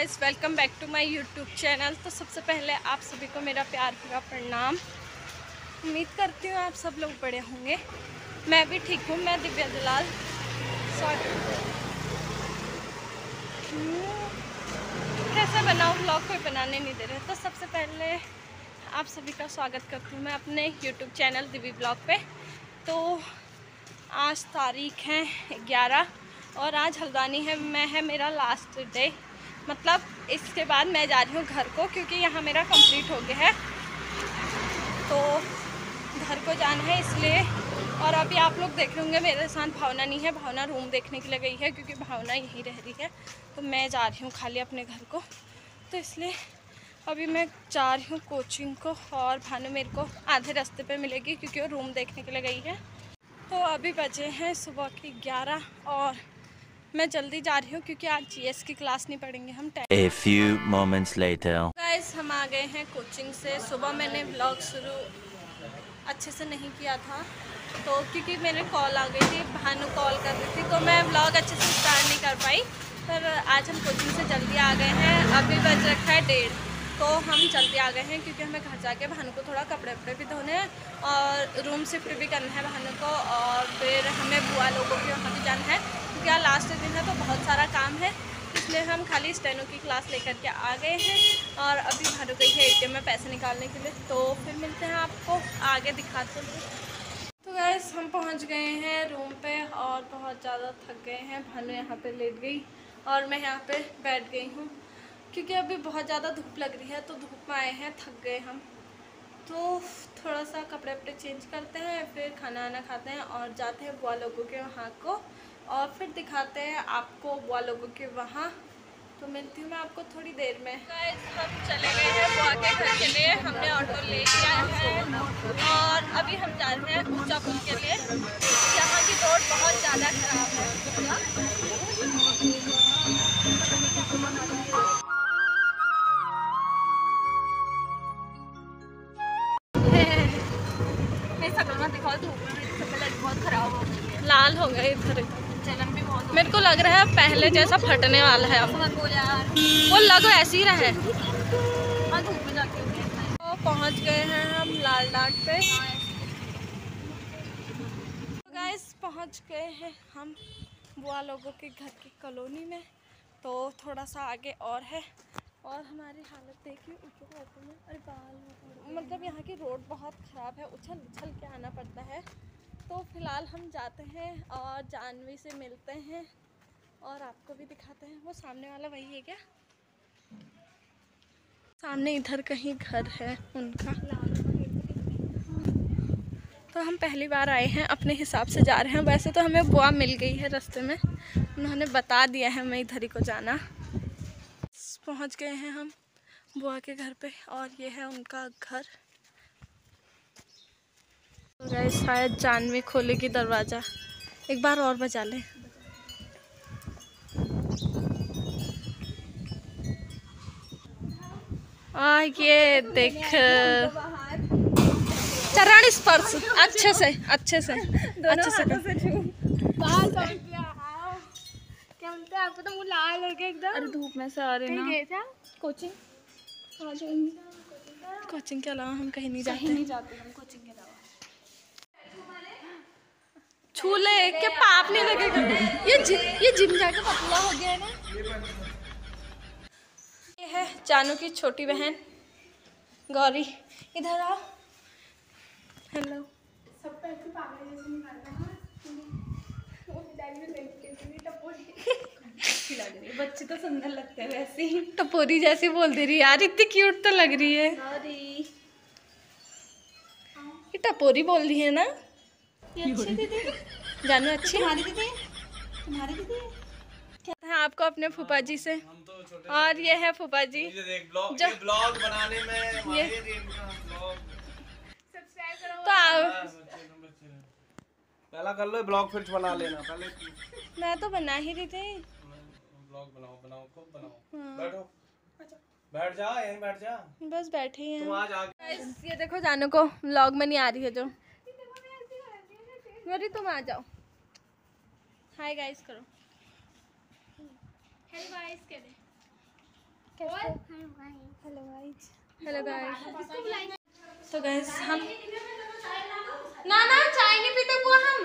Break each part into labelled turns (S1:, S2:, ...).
S1: Guys, welcome back to my YouTube channel. तो सबसे पहले आप सभी को मेरा प्यार भरा प्रणाम। उम्मीद करती हूँ आप सब लोग बड़े होंगे। मैं भी ठीक हूँ। मैं दिव्या दलाल कैसे बनाऊँ व्लॉग, कोई बनाने नहीं दे रहे। तो सबसे पहले आप सभी का स्वागत करती हूँ मैं अपने यूट्यूब चैनल दिव्य ब्लॉग पे। तो आज तारीख है 11 और आज हल्द्वानी है मेरा लास्ट डे। मतलब इसके बाद मैं जा रही हूँ घर को, क्योंकि यहाँ मेरा कंप्लीट हो गया है तो घर को जाना है इसलिए। और अभी आप लोग देख रहे होंगे मेरे साथ भावना नहीं है। भावना रूम देखने के लिए गई है, क्योंकि भावना यहीं रह रही है। तो मैं जा रही हूँ खाली अपने घर को, तो इसलिए अभी मैं जा रही हूँ कोचिंग को। और भानु मेरे को आधे रास्ते पे मिलेगी, क्योंकि वो रूम देखने के लिए गई है। तो अभी बजे हैं सुबह की 11 और मैं जल्दी जा रही हूँ, क्योंकि आज जीएस की क्लास नहीं पढ़ेंगे हम।
S2: A few moments later.
S1: Guys, हम आ गए हैं कोचिंग से। सुबह मैंने ब्लॉग शुरू अच्छे से नहीं किया था, तो क्योंकि मेरे कॉल आ गई थी, भानु कॉल कर रही थी, तो मैं ब्लॉग अच्छे से स्टार्ट नहीं कर पाई। पर आज हम कोचिंग से जल्दी आ गए हैं। अभी बज रखा है 1:30, तो हम जल्दी आ गए हैं, क्योंकि हमें घर जाके भानु को थोड़ा कपड़े वपड़े भी धोने हैं और रूम शिफ्ट भी करना है भानु को। और फिर हमें बुआ लोगों के वहाँ भी जाना है, क्योंकि आज लास्ट दिन है तो बहुत सारा काम है। इसलिए हम खाली स्टेनो की क्लास लेकर के आ गए हैं। और अभी भानु गई है एटीएम में पैसे निकालने के लिए। तो फिर मिलते हैं, आपको आगे दिखाते हैं। तो गाइस, हम पहुंच गए हैं रूम पे और बहुत ज़्यादा थक गए हैं। भानु यहाँ पे लेट गई और मैं यहाँ पे बैठ गई हूँ, क्योंकि अभी बहुत ज़्यादा धूप लग रही है। तो धूप में आए हैं, थक गए हम। तो थोड़ा सा कपड़े वपड़े चेंज करते हैं, फिर खाना वाना खाते हैं और जाते हैं बुआ लोगों के वहाँ को। और फिर दिखाते हैं आपको बुआ लोगों के वहाँ। तो मिलती हूँ मैं आपको थोड़ी देर में। गाइस, हम चले गए हैं बुआ के घर के लिए। हमने ऑटो ले लिया है और अभी हम जा रहे हैं ऊंचा पुल के लिए। यहाँ की रोड बहुत ज़्यादा खराब है। दिखाओ, धूप में मेरी शक्ल बहुत खराब हो गई है, लाल हो गए इधर। चलन भी बहुत, मेरे को लग रहा है पहले जैसा फटने वाला है अब। वो लग ऐसे ही रहा है। धूप में जाके तो पहुंच गए हैं हम लाल डाट पे। तो गाइस, पहुंच गए हैं हम बुआ लोगों के घर की कॉलोनी में। तो थोड़ा सा आगे और है। और हमारी हालत देखिए, ऊपर ऑटो में अरे बाल, मतलब यहाँ की रोड बहुत ख़राब है, उछल उछल के आना पड़ता है। तो फिलहाल हम जाते हैं और जानवी से मिलते हैं और आपको भी दिखाते हैं। वो सामने वाला वही है क्या? सामने इधर कहीं घर है उनका। तो हम पहली बार आए हैं, अपने हिसाब से जा रहे हैं। वैसे तो हमें बुआ मिल गई है रास्ते में, उन्होंने बता दिया है हमें इधर ही को जाना। पहुंच गए हैं हम बुआ के घर पे और ये है उनका घर। तो गाइस, शायद जानवी खोलेगी दरवाज़ा। एक बार और बजा लें। ये देख, चरण स्पर्श अच्छे से अच्छे से अच्छे से।
S3: क्या बोलते हैं, आपको तो मुँह लाल हो गया एकदम। अरे धूप में से आ रहे ना। गए थे कोचिंग?
S1: कोचिंग के अलावा हम कहीं नहीं जाते।
S3: हम कोचिंग के अलावा।
S1: छू ले के पाप नहीं लगेगा। ये जिम जाके पतला हो गया है ना। ये है जानू की छोटी बहन गौरी, इधर आओ। हेलो।
S3: सब पैसे पागल जैसे निकालना है। बच्चे तो सुंदर लगते हैं वैसे ही।
S1: टपोरी जैसी बोल दे रही है यार, इतनी क्यूट तो लग रही है। ये टपोरी बोल रही है ना।
S3: ये अच्छी दीदी,
S1: जानू अच्छी
S3: तुम्हारी दीदी, तुम्हारी दीदी
S1: क्या है आपको अपने फूफा जी से। और ये है फूफा जी जो
S4: ब्लॉग बनाने में
S1: ये
S3: सब्सक्राइब करो।
S1: तो
S4: पहला कर लो ब्लॉग, फिर बना लेना। पहले
S1: मैं तो बना ही रही थी।
S4: ब्लॉग बनाओ खूब बनाओ। बैठो, बैठ जा, यहीं बैठ जा।
S1: बस बैठे ही हैं।
S4: तुम आज आगे।
S1: ये देखो, जानू को व्लॉग में नहीं आ रही है जो। गौरी तुम आ जाओ, हाय गाइस करो।
S3: हेलो गाइस, कह दे।
S1: Hello guys. तो गाइस हम ना चाय नहीं पीते बुआ हम।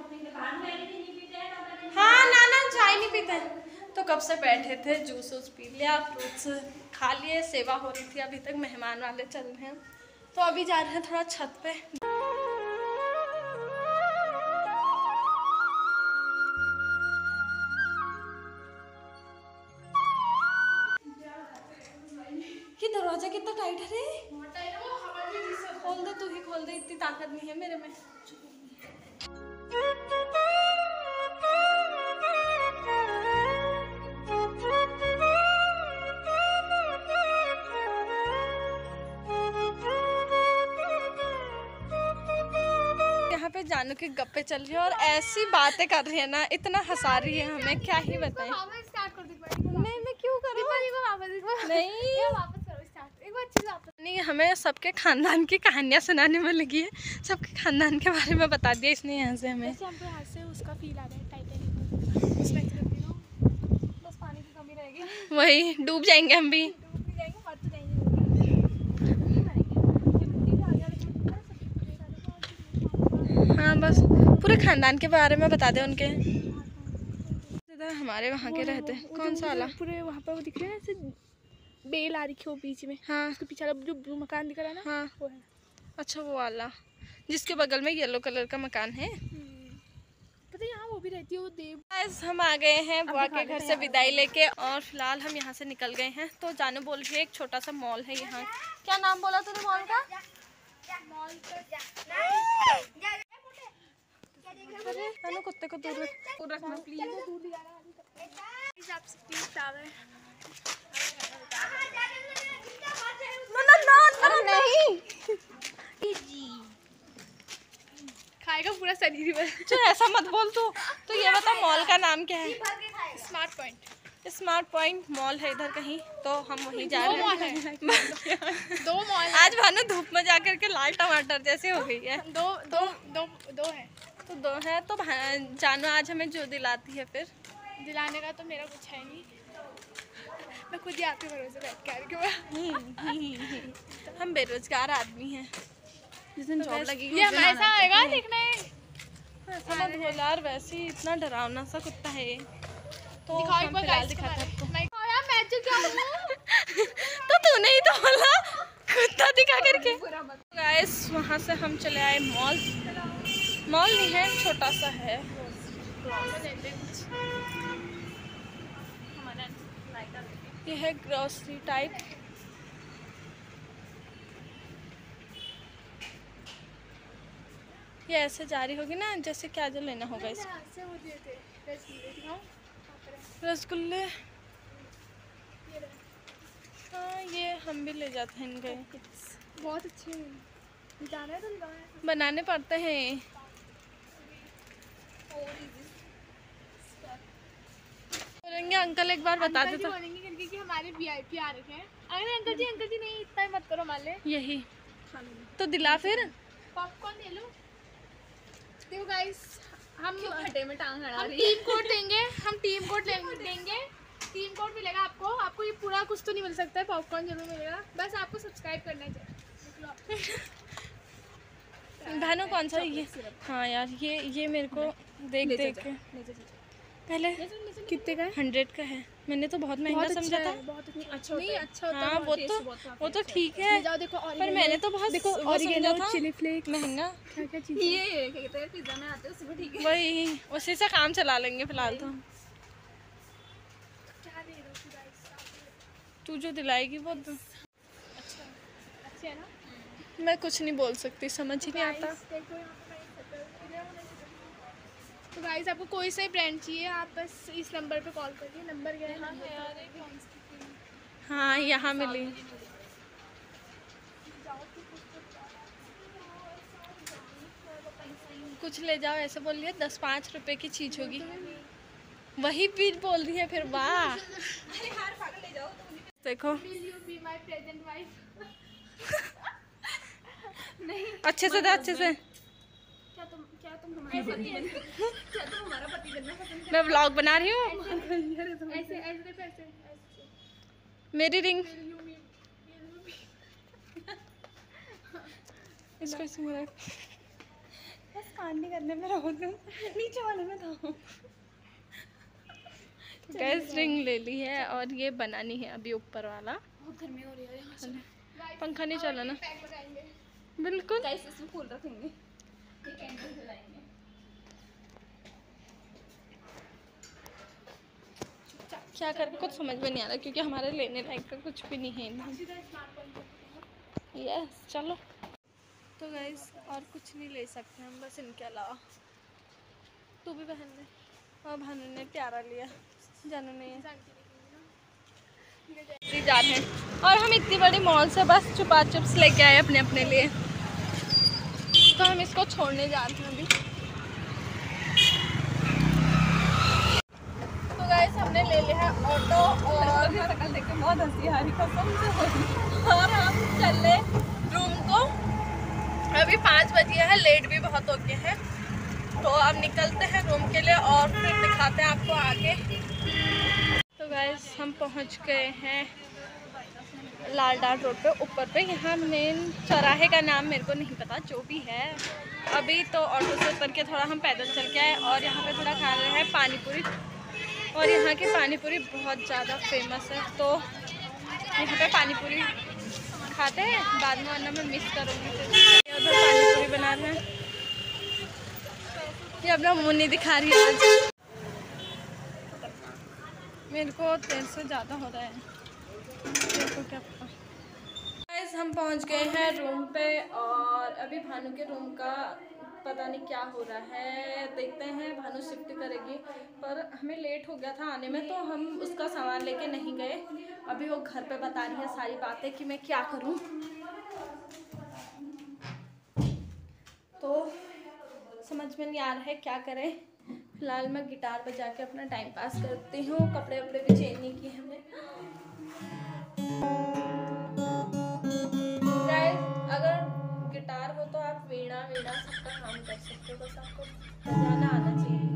S1: हाँ ना चाय नहीं पीते। तो कब से बैठे थे, जूस वूस पी लिया, फ्रूट्स खा लिए, सेवा हो रही थी, अभी तक मेहमान वाले चल रहे हैं। तो अभी जा रहे हैं थोड़ा छत पे। ये दरवाजा कितना टाइट है रे। खोल दे, तू ही खोल दे, इतनी ताकत नहीं है मेरे में। यहाँ पे जानू की गप्पे चल रही है और ऐसी बातें कर रही है ना, इतना हंसा रही है हमें, क्या ही बताएं। नहीं मैं क्यों करूँ, नहीं हमें सबके खानदान की कहानियाँ सुनाने में लगी है। सबके खानदान के बारे में बता दिया इसने यहाँ से हमें।
S3: हमको यहाँ से उसका फील आ रहा है टाइटैनिक, उसमें बस पानी की कमी रहेगी,
S1: वही डूब जाएंगे हम भी। हाँ बस पूरे खानदान के बारे में बता दे उनके। हमारे वहाँ के रहते कौन सा वाला,
S3: पूरे वहाँ पर वो दिख रहे हैं ऐसे बेल आ रही है वो बीच में।
S1: हाँ
S3: उसके पीछे जो मकान दिख रहा है ना,
S1: हाँ
S3: वो है।
S1: अच्छा वो वाला जिसके बगल में येलो कलर का मकान है।
S3: पता है यहाँ वो भी रहती है, वो देव।
S1: हम आ गए हैं बुआ के घर से विदाई लेके और फिलहाल हम यहाँ से निकल गए हैं। तो जानू बोल रही है एक छोटा सा मॉल है यहाँ। क्या नाम बोला तूने मॉल का? अरे जानू कुत्ते को दूर रखना प्लीज। नहीं
S3: खाएगा पूरा शरीर में।
S1: जो ऐसा मत बोल तू। तो ये बता मॉल का नाम क्या है?
S3: Smart point.
S1: Smart point mall है इधर कहीं, तो हम वहीं जा रहे हैं।
S3: दो मॉल
S1: आज भानु धूप में जाकर के लाल टमाटर जैसे हो गई है।
S3: दो है।
S1: तो दो है तो जानू आज हमें जो दिलाती है फिर।
S3: दिलाने का तो मेरा कुछ है नहीं, मैं खुद ही आपके भरोसे बैठ के आ रही हूँ।
S1: हम बेरोजगार आदमी हैं, जिस दिन जॉब लगेगी
S3: ये ऐसा आएगा देखना है।
S1: ऐसा मत बोल यार, वैसे ही इतना डरावना सा कुत्ता है ये। तो
S3: दिखाओ एक
S1: हम
S3: बार
S1: फिलहाल
S3: गाइस
S1: दिखाते हैं आपको।
S3: मैं जो क्या हूँ
S1: तो तूने ही तो बोला कुत्ता दिखा करके। गाइस वहाँ से हम चले आए मॉल। मॉल नहीं है, छोटा सा है। ये है ग्रोसरी टाइप। ये ऐसे जारी होगी ना जैसे क्या जो लेना होगा इसको। रसगुल्ले हाँ ये हम भी ले जाते हैं इनके।
S3: बहुत अच्छे हैं, जाना है तो
S1: बनाने पड़ते हैं। बोलेंगे अंकल एक बार बता दे तो।
S3: बोलेंगे क्योंकि कि हमारे वीआईपी आ रखे हैं। अरे अंकल जी नहीं, इतना ही मत करो हमारे लिए।
S1: यही तो दिला फिर।
S3: पॉपकॉर्न ले लो। देखो गाइस हम खड्डे में टांग अड़ा रही है। टीम कोड देंगे, हम टीम कोड देंगे। टीम कोड मिलेगा आपको ये पूरा कुछ तो नहीं मिल सकता है, पॉपकॉर्न जरूर मिलेगा, बस आपको सब्सक्राइब करना चाहिए।
S1: भानु कौन सा ये? हाँ यार ये मेरे को देख के पहले
S3: कितने का है?
S1: 100 का है। मैंने तो बहुत महंगा समझा था।
S3: बहुत अच्छा नहीं अच्छा होता
S1: हाँ वो तो ठीक है,
S3: जाओ देखो
S1: पर मैंने तो बहुत
S3: देखो
S1: वो समझा था
S3: चिली फ्लेक्स
S1: महंगा।
S3: क्या चीज़ ये कहते हैं पिज्जा में आते हैं उसमें, ठीक है
S1: वही उसी से काम चला लेंगे फिलहाल तो।
S3: क्या दे रहे हो गाइस?
S1: तू जो दिलाएगी वो
S3: अच्छा है ना?
S1: मैं कुछ नहीं बोल सकती, समझ ही नहीं आता।
S3: देखो यहाँ पे तो गाइस आपको कोई सा ब्रांड चाहिए आप बस इस नंबर पे कॉल करिए। नंबर क्या है?
S1: हाँ यहाँ मिली। कुछ ले जाओ ऐसे बोल रही है, 10-5 रुपए की चीज होगी। वही बीच बोल रही है फिर। वाह देखो अच्छे से अच्छे से।
S3: क्या तुम हमारा पति बनना पसंद
S1: मैं व्लॉग बना रही हूँ।
S3: ऐसे
S1: मेरी रिंग इसको इसमें रख। बस कान नहीं करने में रहो तुम, नीचे वाले में था। गैस रिंग ले ली है और ये बनानी है अभी ऊपर वाला।
S3: बहुत गर्मी हो रही है यहाँ से।
S1: पंखा नहीं चला ना बिल्कुल।
S3: गाइस इसमें फूल रखेंगे, ये कैंडल जलाएंगे।
S1: क्या करके कुछ समझ में नहीं आ रहा क्योंकि हमारे लेने लायक का कुछ भी नहीं है। यस चलो। तो गाइस और कुछ नहीं ले सकते हम बस इनके अलावा। तू भी पहन ले। और भानु ने प्यारा लिया, जानू ने जा रहे हैं। और हम इतनी बड़ी मॉल से बस चुपा चुप्स लेके आए अपने अपने लिए, तो हम इसको छोड़ने जा रहे हैं अभी। तो गाइस हमने ले लिया है ऑटो और देख के बहुत हंसी आ रही कसम से। और हम चले रूम को। अभी 5 बजे है, लेट भी बहुत हो गए हैं, तो अब निकलते हैं रूम के लिए और फिर दिखाते हैं आपको आगे। तो गाइस हम पहुंच गए हैं लाल डाट रोड पे ऊपर पे। यहाँ मेन चौराहे का नाम मेरे को नहीं पता, जो भी है। अभी तो ऑटो से उतर के थोड़ा हम पैदल चल के आए और यहाँ पे थोड़ा खा रहे हैं पानी पूरी। और यहाँ की पानी पूरी बहुत ज़्यादा फेमस है, तो यहाँ पे पानी पूरी खाते हैं बाद में, वरना मैं मिस करूँगी। फिर उधर पानी पूरी बना रहे हैं। ये अपना मुँह नहीं दिखा रही है आज, मेरे को 13 से ज़्यादा हो रहा है। देखो क्या पता। गाइस हम पहुंच गए हैं रूम पे और अभी भानु के रूम का पता नहीं क्या हो रहा है, देखते हैं। भानु शिफ्ट करेगी पर हमें लेट हो गया था आने में, तो हम उसका सामान लेके नहीं गए। अभी वो घर पे बता रही है सारी बातें कि मैं क्या करूं, तो समझ में नहीं आ रहा है क्या करें। फिलहाल मैं गिटार बजा के अपना टाइम पास करती हूँ। कपड़े वपड़े भी चेंज नहीं किए हमने। गाइस अगर गिटार हो तो आप वीणा सबका काम कर सकते हो, बस आपको बजाना आना चाहिए।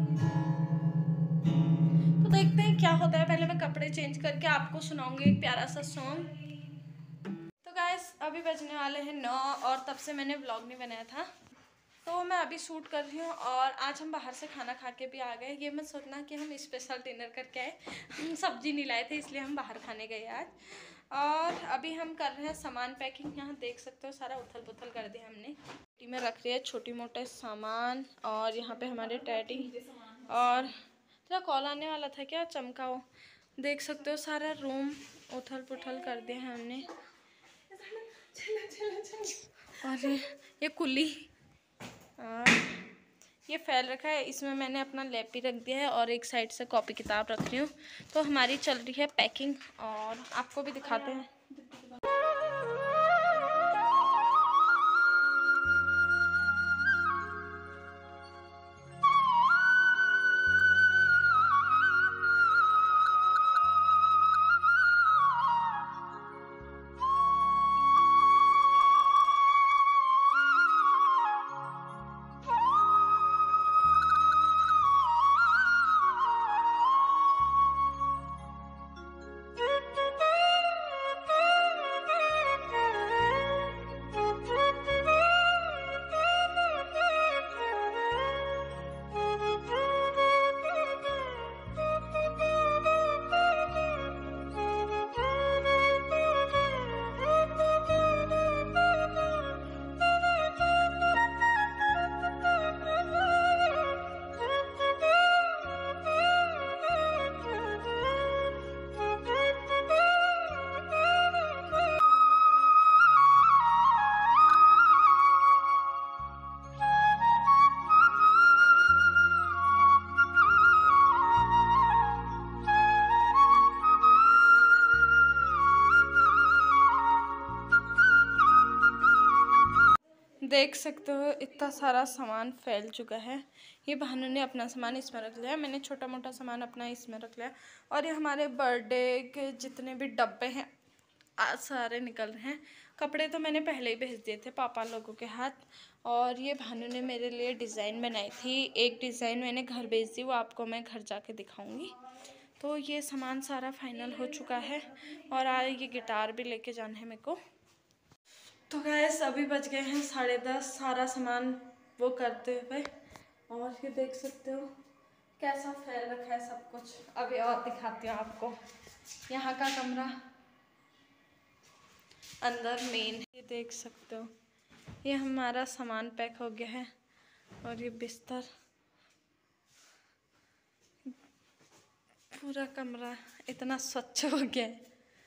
S1: तो देखते हैं क्या होता है। पहले मैं कपड़े चेंज करके आपको सुनाऊंगी एक प्यारा सा सॉन्ग। तो गाइस अभी बजने वाले हैं 9 और तब से मैंने व्लॉग नहीं बनाया था, तो मैं अभी शूट कर रही हूँ। और आज हम बाहर से खाना खा के भी आ गए। ये मत सोचना कि हम स्पेशल डिनर करके आए, हम सब्जी नहीं लाए थे इसलिए हम बाहर खाने गए आज। और अभी हम कर रहे हैं सामान पैकिंग। यहाँ देख सकते हो सारा उथल पुथल कर दिया हमने। पेटी में रख दिया छोटी मोटे सामान। और यहाँ पे हमारे टैडी और तेरा कॉल आने वाला था क्या, चमकाओ। देख सकते हो सारा रूम उथल पुथल कर दिया है हमने। और ये कुली और ये फैल रखा है, इसमें मैंने अपना लैपी रख दिया है और एक साइड से कॉपी किताब रख रही हूँ। तो हमारी चल रही है पैकिंग और आपको भी दिखाते हैं। देख सकते हो इतना सारा सामान फैल चुका है। ये भानु ने अपना सामान इसमें रख लिया, मैंने छोटा मोटा सामान अपना इसमें रख लिया। और ये हमारे बर्थडे के जितने भी डब्बे हैं आज सारे निकल रहे हैं। कपड़े तो मैंने पहले ही भेज दिए थे पापा लोगों के हाथ। और ये भानु ने मेरे लिए डिज़ाइन बनाई थी, एक डिज़ाइन मैंने घर भेज दी, वो आपको मैं घर जाके दिखाऊंगी। तो ये सामान सारा फाइनल हो चुका है और आज ये गिटार भी लेके जाना है मेरे को। तो गाइस अभी बज गए हैं 10:30 सारा सामान वो करते हुए, और ये देख सकते हो कैसा फैल रखा है सब कुछ। अभी और दिखाती हूँ आपको यहाँ का कमरा अंदर मेन, ये देख सकते हो ये हमारा सामान पैक हो गया है, और ये बिस्तर, पूरा कमरा इतना स्वच्छ हो गया है।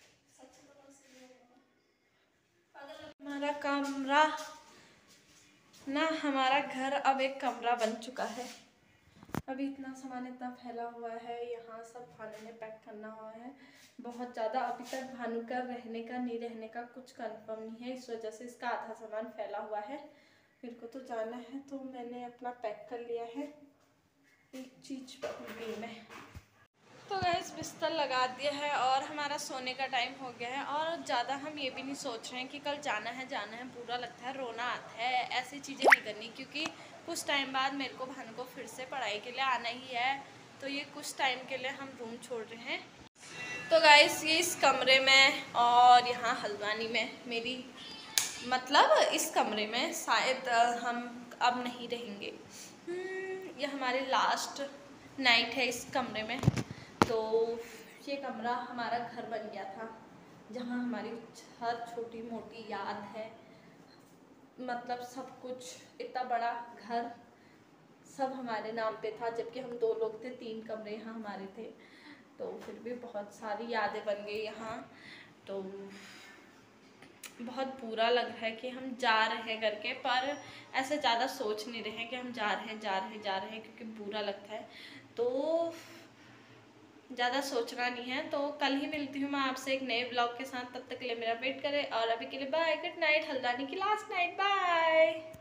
S1: हमारा कमरा ना, हमारा घर अब एक कमरा बन चुका है। अभी इतना सामान इतना फैला हुआ है, यहाँ सब भानु ने पैक करना हुआ है बहुत ज़्यादा। अभी तक भानु का रहने का नहीं रहने का कुछ कंफर्म नहीं है, इस वजह से इसका आधा सामान फैला हुआ है। मेरे को तो जाना है तो मैंने अपना पैक कर लिया है एक चीज़ भी में। तो गैस बिस्तर लगा दिया है और हमारा सोने का टाइम हो गया है, और ज़्यादा हम ये भी नहीं सोच रहे हैं कि कल जाना है। बुरा लगता है, रोना आता है, ऐसी चीज़ें नहीं करनी, क्योंकि कुछ टाइम बाद मेरे को भानु को फिर से पढ़ाई के लिए आना ही है। तो ये कुछ टाइम के लिए हम रूम छोड़ रहे हैं। तो गाइस ये इस कमरे में और यहाँ हल्द्वानी में मेरी मतलब इस कमरे में शायद हम अब नहीं रहेंगे। ये हमारी लास्ट नाइट है इस कमरे में। तो ये कमरा हमारा घर बन गया था, जहाँ हमारी हर छोटी मोटी याद है, मतलब सब कुछ, इतना बड़ा घर सब हमारे नाम पे था, जबकि हम 2 लोग थे, 3 कमरे यहाँ हमारे थे। तो फिर भी बहुत सारी यादें बन गई यहाँ। तो बहुत बुरा लग रहा है कि हम जा रहे हैं करके, पर ऐसे ज़्यादा सोच नहीं रहे हैं कि हम जा रहे हैं, क्योंकि बुरा लगता है तो ज़्यादा सोचना नहीं है। तो कल ही मिलती हूँ मैं आपसे एक नए ब्लॉग के साथ, तब तक के लिए मेरा वेट करें, और अभी के लिए बाय, गुड नाइट। हल्द्वानी की लास्ट नाइट, बाय।